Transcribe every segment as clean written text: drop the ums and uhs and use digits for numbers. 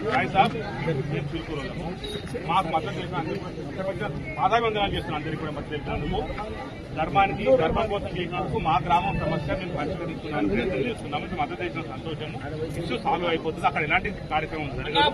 भाई साहब నేను చిలుకూరులో మాకు మద్దతు చేసిన పాదాభివందనాలు చేస్తున్న అందరికీ కూడా మద్దతు తెలిపినందుకు ధర్మానికి ధర్మం కోసం చేసినందుకు మా గ్రామం సమస్య మేము పరిష్కరిస్తున్నాను ప్రయత్నం చేస్తున్నాము. మద్దతు చేసిన సంతోషము. ఇష్యూ సాల్వ్ అయిపోతుంది. అక్కడ ఎలాంటి కార్యక్రమం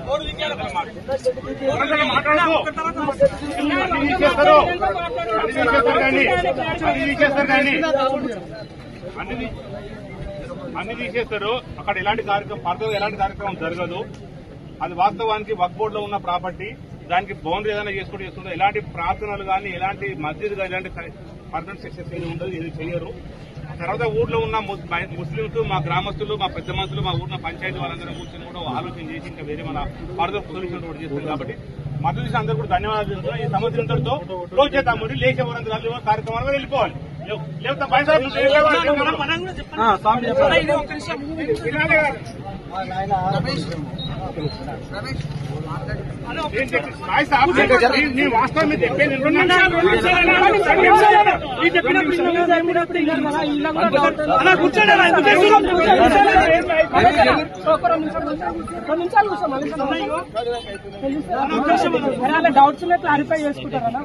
అన్ని తీసేస్తారు. అక్కడ ఎలాంటి కార్యక్రమం ఫర్దర్ ఎలాంటి కార్యక్రమం జరగదు. అది వాస్తవానికి వక్ఫ్ బోర్డులో ఉన్న ప్రాపర్టీ. దానికి బౌండరీ ఏదైనా చేసుకుంటూ ఎలాంటి ప్రార్థనలు కానీ ఎలాంటి మస్జిద్ కానీ ఎలాంటి ఫర్దర్ సక్సెస్ ఏది ఉండదు. ఇది చేయరు. తర్వాత ఊర్లో ఉన్న ముస్లింస్ మా గ్రామస్తులు మా పెద్ద మనుషులు మా ఊర్లో పంచాయతీ వాళ్ళందరూ కూర్చొని కూడా ఆలోచన చేసి ఇంకా వేరే మన ఫర్దర్ సొల్యూషన్ కూడా చేస్తారు. కాబట్టి మద్దతు చేసిన అందరూ కూడా ధన్యవాదాలు చెప్తున్నా. ఈ సంవత్సరంతో క్లోజ్ చేద్దాం. లేచే వరంతా కార్యక్రమాలు వెళ్ళిపోవాలి. వాస్తవం మీరు చెప్పేది డౌట్స్ క్లారిఫై చేసుకుంటారా?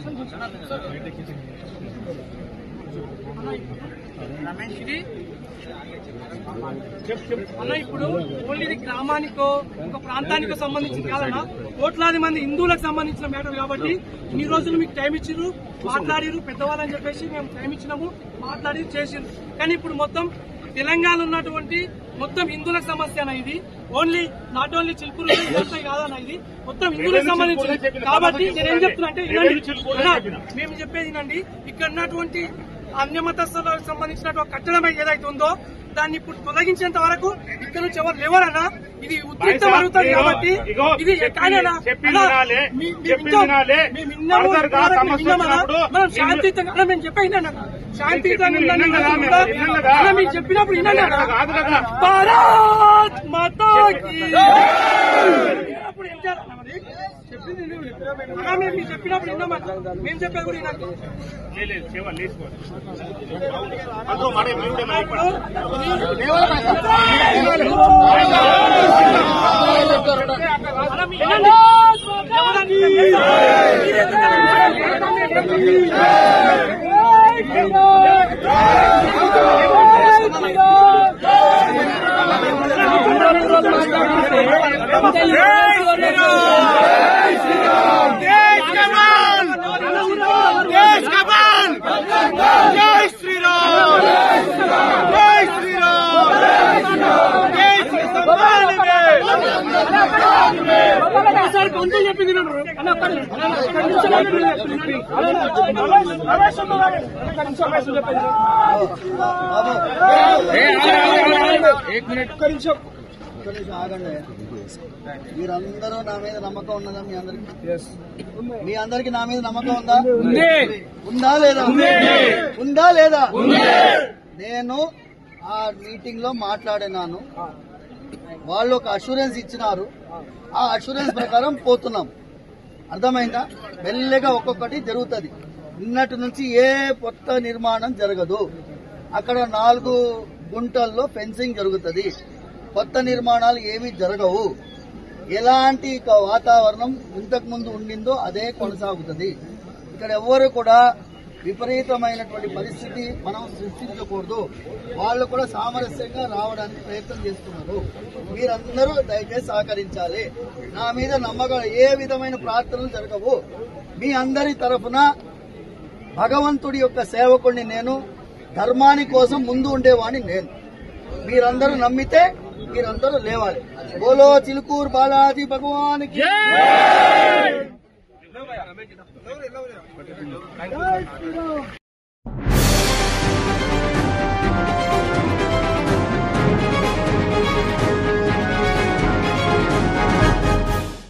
అన్న ఇప్పుడు ఓన్లీ ఇది గ్రామానికో ఒక ప్రాంతానికో సంబంధించింది కాదన్నా, కోట్లాది మంది హిందువులకు సంబంధించిన మ్యాటర్ కాబట్టి ఇన్ని రోజులు మీకు టైం ఇచ్చిర్రు, మాట్లాడిరు పెద్దవాళ్ళని చెప్పేసి మేము టైం ఇచ్చినాము, మాట్లాడి చేసిరు. కానీ ఇప్పుడు మొత్తం తెలంగాణ ఉన్నటువంటి మొత్తం హిందువుల సమస్య అన్న ఇది. ఓన్లీ నాట్ ఓన్లీ చిలుకూరు కాదన్న, ఇది మొత్తం హిందువులకు సంబంధించింది. కాబట్టి నేనేం చెప్తున్నా అంటే మేము చెప్పేది వినండి. ఇక్కడ ఉన్నటువంటి అన్యమతస్థులకు సంబంధించినటువంటి కట్టడం ఏదైతే ఉందో దాన్ని ఇప్పుడు తొలగించేంత వరకు ఇక్కడ నుంచి ఎవరు లేవరన్నా. ఇది ఉద్రిక్తం అవుతుంది కాబట్టి ఇది మనం శాంతియుతంగా మేము చెప్పేనా శాంతియుతంగా మేము చెప్పినప్పుడు విన్నాను. భారత్ మాతాకి అప్పుడు ఏం చేయాలన్నా? మరి చెప్పింది మేము చెప్పినప్పుడు విన్నామా? మేము చెప్పేది కూడా విన్నాను. చెప్పింది ఆగండి. మీరందరూ నా మీద నమ్మకం ఉన్నదా? మీ అందరికి నా మీద నమ్మకం ఉందా? ఉందా లేదా? ఉందా లేదా? నేను ఆ మీటింగ్ లో మాట్లాడినాను. వాళ్ళు ఒక అష్యూరెన్స్ ఇచ్చినారు. ఆ అష్యూరెన్స్ ప్రకారం పోతున్నాం. అర్థమైందా? మెల్లగా ఒక్కొక్కటి జరుగుతుంది. నిన్నటి నుంచి ఏ కొత్త నిర్మాణం జరగదు. అక్కడ 4 గుంటల్లో ఫెన్సింగ్ జరుగుతుంది. కొత్త నిర్మాణాలు ఏమీ జరగవు. ఎలాంటి వాతావరణం ఇంతకు ముందు ఉండిందో అదే కొనసాగుతుంది. ఇక్కడ ఎవ్వరు కూడా విపరీతమైనటువంటి పరిస్థితి మనం సృష్టించకూడదు. వాళ్ళు కూడా సామరస్యంగా రావడానికి ప్రయత్నం చేస్తున్నారు. మీరందరూ దయచేసి సహకరించాలి. నా మీద నమ్మకం, ఏ విధమైన ప్రార్థనలు జరగవు. మీ అందరి తరఫున భగవంతుడి యొక్క సేవకుడిని నేను, ధర్మాని కోసం ముందు ఉండేవాడిని నేను. మీరందరూ నమ్మితే మీరందరూ లేవాలి. బోలో చిలుకూరు బాలాజీ భగవానికి